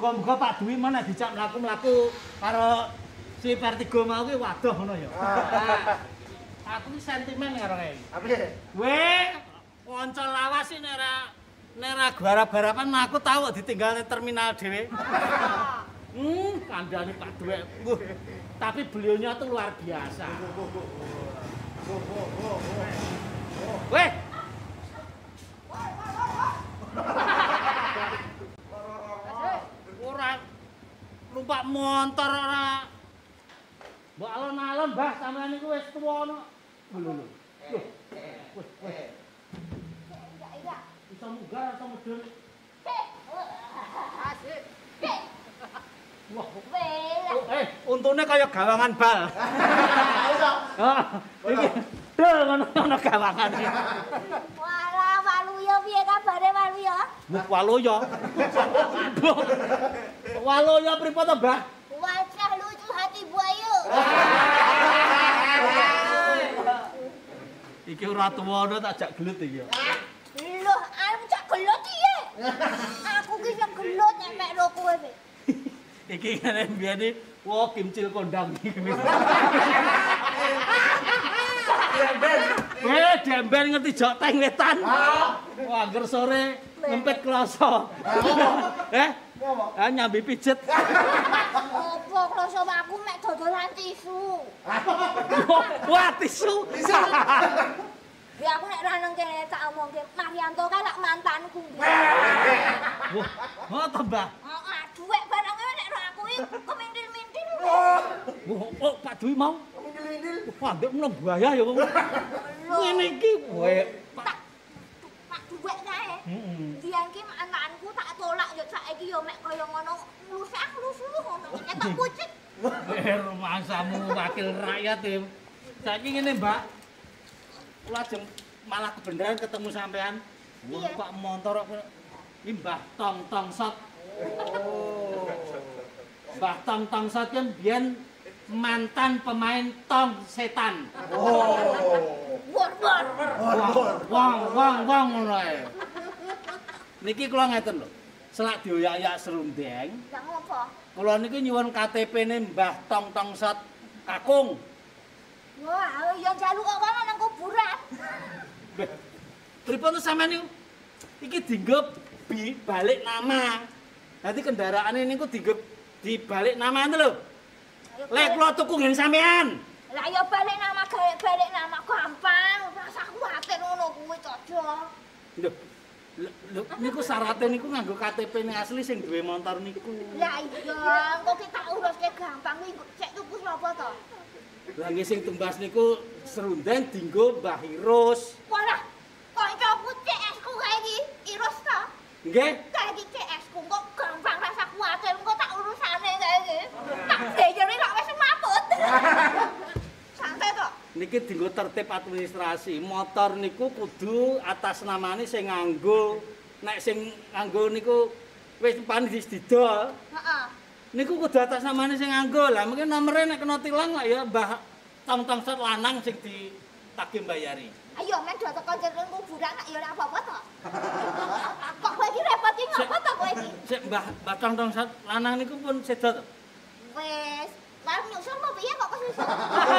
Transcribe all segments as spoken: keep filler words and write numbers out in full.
muga-muga Pak Dwi meneh dicak mlaku-mlaku karo si Vertigo mau ki waduh ngono ya. Aku ki sentimen karo kowe. Apa ya? Kowe kanca lawas sih nek ora nek ora garap-garapan aku tau kok ditinggal di terminal dhewe. Hmm, kandhane Pak Dwi. Wuh, tapi beliaunya tuh luar biasa. Weh. Ora numpak motor ora. Mbok alon-alon, Mbah, sampeyan niku wis tuwa no. Lho lho. Lho. Wes, wes. Enggak, enggak. Bisa munggah atau medun? Asik. Wah, Bela. oh, eh, untune kaya gawangan bal. Oh, iki dol ngono gawangan iki. Walah, Waluyo piye kabare Waluyo? Wah, Waluyo. Waluyo pripun to, Mbah? Wajah lucu hati buayu. Iki ora tuwa tak jak gelut iki ya. Loh, aku cak gelut iki. Aku ki sing gelut nek mek ro kowe. Iki ngene mbiyen iki wah kimcil kondang iki. Demben. Eh, demben ngerti jok teng wetan. Wah, angger sore ngempet kloso. Eh? Ah nyambi pijet. Opo kloso aku mek dodolan tisu. Wah, tisu. Tisu. Ya aku nek ra nang kene tak omongke Marianto kae lak mantanku. Wah, oh tambah. Heeh, dhuwit barang nek ro aku iki kemintil-mintil. Wah, oh Pak Dwi mau. Mindil-mindil. Wah, ndek meneng buaya ya wong. Ngene iki wae. Tak tak dhuwit kae. Heeh. Dian ki mantanku tak tolak yo saiki yo mek kaya ngono lusah-lusuh ngono. Ketok pucit. Eh, rumasamu wakil rakyat ya. Saiki ngene, Mbak. Kula ajeng malah kebenaran ketemu sampean. Wah, Iya. Pak motor kok iki Mbah Tong Tong Sot. Oh. Mbah Tong Tong Sot kan biyen mantan pemain Tong Setan. Oh. Wor-wor. Wong wong wong ngono ae. Niki kula ngeten lho. Selak dioyak-oyak serundeng. Lah ngopo? Kula niki nyuwun K T P-ne Mbah Tong Tong Sot Kakung. Wah, yo njaluk kok kono nang kuburan. Beh, pripun to sampean niku? Iki dienggo bi balik nama. Dadi kendaraane niku dienggo dibalik nama ente lho. Lek kula tuku ngen sampean. Lah yo balik nama gawe balik nama gampang. Rasa kuwatir ngono kuwi to, Jo. Lho, lho, lho niku syaratnya niku nganggo K T P-ne asli sing duwe motor niku. Lah iya, kok kita uruske gampang iki cek tuku sapa to? Lah nggih sing tumbas niku serundeng dienggo Mbah Irus. Walah, kancaku C S-ku kae iki, Irus to. Nggih? Kae iki C S-ku kok gampang rasa kuwatir engko tak urusane kae iki. Tak bayari kok wis maput. Santai to. Niki dienggo tertib administrasi. Motor niku kudu atas namane sing nganggo. Nek sing nganggo niku wis panis didol. Heeh. Niku kudu atas namane sing nganggo. Lah mungkin nomere nek kena tilang lah ya Mbah Tong-tong Sot lanang sing ditagih mbayari. Ayo men do teko jeneng kuburan nak ya ora apa-apa to. Kok kowe iki repot iki ngopo to kowe iki? Sik Mbah Mbah Tong-tong Sot lanang niku pun sedo to. Wes, lan nyusul apa piye kok kesusul?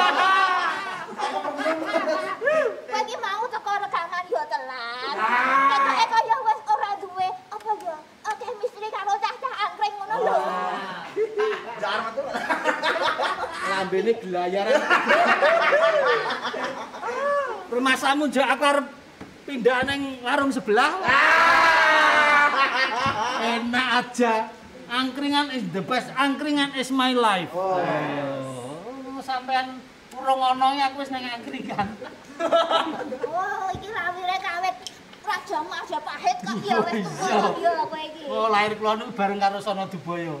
Kowe iki mau teko rekaman yo telat. Ketoke kaya wis ora duwe apa ya? Oh, chemistry karo cah-cah angkring ngono lho. Jangan metu. Lambene gelayaran. Rumah samu njak aku arep pindah ning warung sebelah. Enak aja. Angkringan is the best. Angkringan is my life. Oh. Oh, sampean urung ono aku wis nang angkringan. Oh, iki lawire kawit Raja Majapahit kok ya wis tuku ya kowe iki. Oh, lahir kula niku bareng karo Sono Dubaya.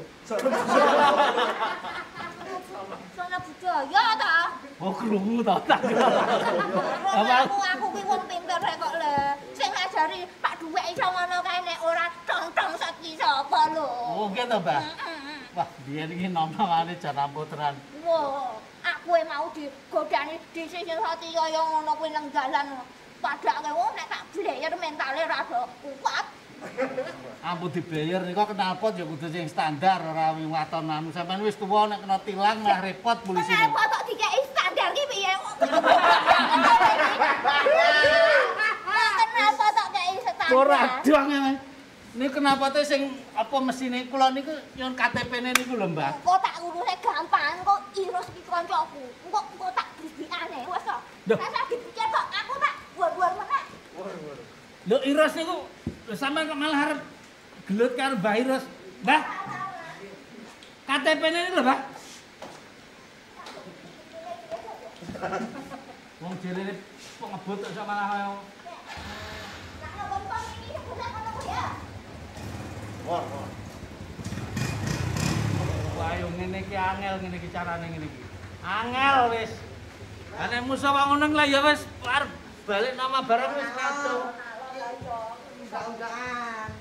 Sono budaya ta? Oh, krungu to tak. Aku aku ki wong pinter rek kok le. Sing ngajari Pak Duwek iso ngono kae nek ora tong-tong Sot ki sapa lho. Oh, gitu, Mbak. Wah, biyen iki nomane jan amputran. Wah, aku e mau digodani dhisik sing hati kaya ngono kuwi nang dalan. Padake wong nek tak bleyer mentale rada kuat. Ampun dibayar nika knalpot ya kudu sing standar ora waton anu sampean wis tuwa nek kena tilang malah repot polisi. Kenapa tok dikeki standar ki piye? Kenapa tok kei standar? Ora dong ya. Ini kenapa tuh sing apa mesine kula niku nyon K T P-ne niku lho, Mbak. Kok tak uruse gampang kok irus iki kancaku. Kok kok tak bibikane wis kok. Saya dipikir tok aku tak buar-buar meneh. Lho Iros niku lho sampean kok malah arep gelut karo Mbak Iros. Mbah. K T P-ne niku lho, Mbah. Wong jerene kok ngebut kok malah Lah kok ini bukan ngono ya. Wah, wah. Wah, yo ngene iki angel ngene iki carane ngene iki. Angel wis. Ane musuh wong ngono lah ya wis arep balik nama barang wis kacau. Enggak-enggakan.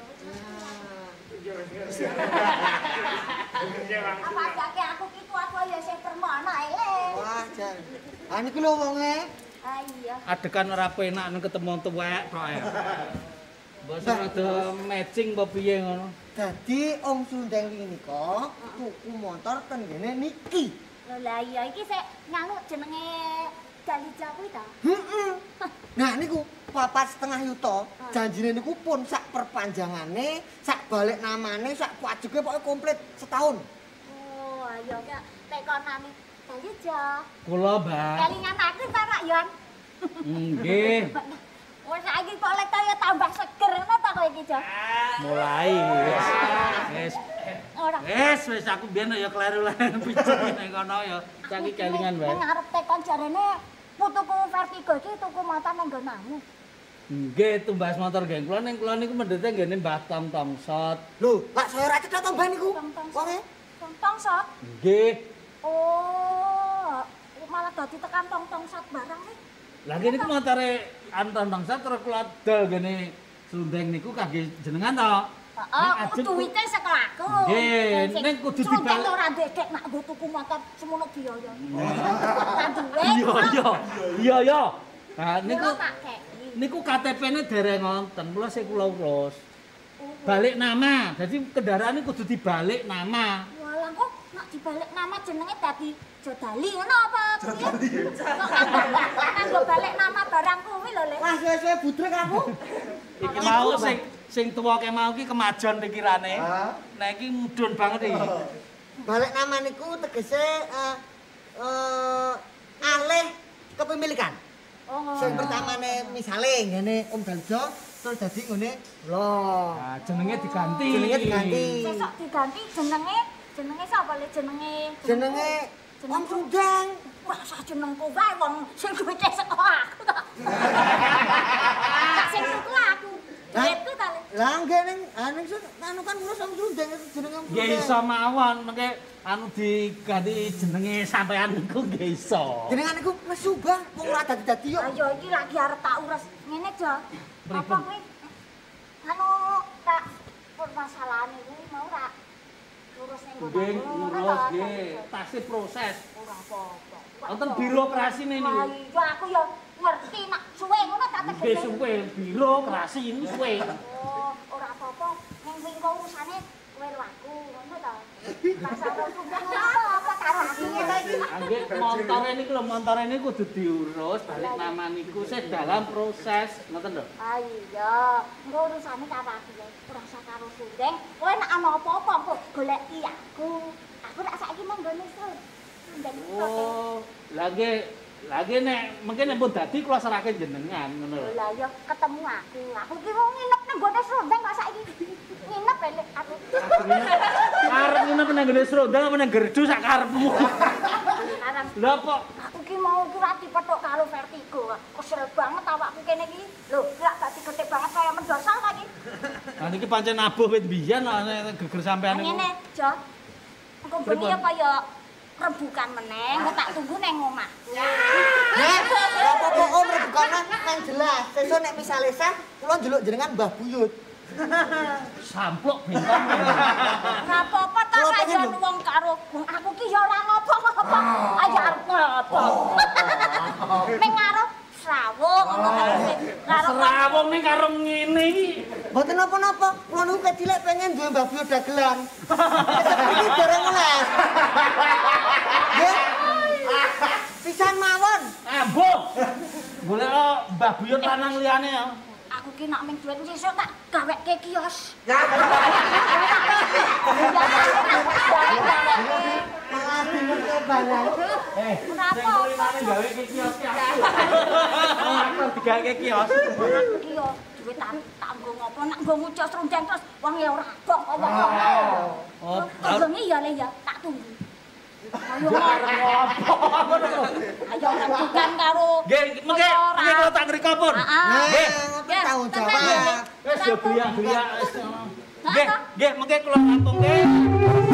Apa jake aku ki tuwa-tuwa ya sing permana ele. Wah, jan. Ah niku lho wonge. Ah iya. Adegan ora penak nek ketemu tuwek kok ya. Mbok rada matching apa piye ngono. Dadi Om Sundeng wingi nika tuku motor ten ngene niki. Lah iya iki sik nganu jenenge Dalija kuwi ta? Heeh. Nah niku papat setengah yuta. Janjine niku pun sak perpanjangane, sak balik namane, sak pajege pokoke komplit setahun. Oh, ayo kok tekonane Dalija. Kula, Mbak. Kelingan aku ta Rak Yon. Nggih. Wes saiki kok lek kaya tambah seger ngono ta kowe iki, Jo? Mulai wis. Wis. Ora. Wis wis aku biyen ya kleru lah pijet ning kono ya. Saiki kelingan wae. Ning arep tekon jarene putuku Vertigo iki tuku motor nang nggonanmu. Nggih, tumbas motor nggih. Kula ning kula niku mendete nggene Mbah Tong Tongsot. Lho, Pak saya ra cedhak tambah niku. Tong-tong Wonge. Tong sok. Nggih. Oh, malah dadi tekan tong-tong sat barang iki. Lah kene iku motore Anton Tongsot terus kula dol ngene Sundeng niku kangge jenengan to. Heeh, duwite sekolahku. Nggih, ning kudu dibalik. Ora ndekek nak nggo tuku motor semono biaya. Kan duwe. Iya, iya. Iya, iya. Nah niku Niku tak kei. niku K T P-ne dereng wonten. Kula sing kula urus. Balik nama. Jadi kendaraan ini kudu dibalik nama. Walah kok nak dibalik nama jenenge dadi Jodali ngono apa piye? Kanggo balik nama barang kuwi lho, Lek. Wah, suwe-suwe budrek aku. Iki mau sing sing tuwa ke mau ki kemajon pikirane. Hah? Nah iki mudhun banget iki. Balik nama niku tegese eh eh alih kepemilikan. Oh. Sing pertamane misale ngene Om Daljo terus dadi ngene lho. Nah, jenenge diganti. Jenenge diganti. Sesuk diganti jenenge jenenge sapa Le jenenge? Jenenge Om Sundeng. Wah, sak jenengku wae wong sing duwe sekolah aku to. Sing tuku aku. Duitku ta Le. Lah nggih ning anu anu kan ngurus Om Sundeng itu jenenge Om Nggih Sundeng. iso mawon, mengke anu diganti jenenge sampean niku nggih iso. Jenengan niku nesu Bang, wong ora dadi-dadi yo. Ayo iki lagi arep tak urus ngene, Jo. Apa Pripun? kuwi? Anu tak permasalahan iki mau tak urus ning ngono. Nggih, urus nggih. Tasih proses. Ora apa-apa. Wonten birokrasi niku. Wah, iya aku yo ngerti nak suwe ngono tak tegese. Nggih suwe, birokrasi niku suwe. Oh, ora apa-apa. Ning kuwi kok urusane kowe lho aku, ngono ta. Masalah sudah apa karo aku iki. Nggih, montore niku lho, montore niku kudu diurus balik nama niku sih dalam proses, ngoten lho. Ah iya, engko urusane karo aku ya. Ora usah karo Sundeng. Kowe nek ana apa-apa engko goleki aku. Aku nek saiki mung nggone Sundeng. Oh, lagi lagi nek mungkin nek pun dadi kula serahke jenengan ngono lho. Lah ya ketemu aku. Aku ki mau nginep nang gone Sundeng kok saiki. Nginep elek aku. Arep nginep nang ngene Srondang apa nang Gerdu sak karepmu. Sekarang Lha kok aku ki mau ki ora dipethuk karo Vertigo. Kesel banget awakku kene iki. Lho, lak dadi gede banget kaya mendosal ta iki. nah niki pancen nabuh wit biyen nek geger sampean niku. Ngene, Jo. Engko bengi Pripun? apa ya rembukan meneh, engko tak tunggu nang omah. Nek apa-apa Om rebukane kan jelas. Sesuk nek misale sah kula njeluk jenengan Mbah Buyut. Sampluk bintang. Ora apa-apa ta Kula pengen kayan lho. wong karo wong aku ki ya ora ngopo-ngopo. Ayo arep ngopo. Ning karo srawung ngono ta sing Karo Serawong ning karo ngene iki. Mboten napa-napa, kula niku kecilik pengen duwe mbabio dagelan. Seperti dereng oleh. Nggih. Pisan mawon. Ambuh. Golek Mbah Buyut lanang liyane ya. aku ki nak ming duit sesuk tak gaweke kios. Malah bingung ke barang. Eh, Kenapa? sing kulinane gawe ke kios ki aku. Aku digawe ke kios. Iya, duit tak tak nggo ngopo nak nggo ngucos rundeng terus wong ya ora kok omong-omong. Oh, bengi ya le ya tak tunggu. Ayo ayo bukan karo. Nggih, mengke mengke kula tak ngrika pun. Nah, Nggih. ngoten tanggung jawab. Wis yo buyak-buyak wis. Nggih, nggih mengke kula rampung nggih.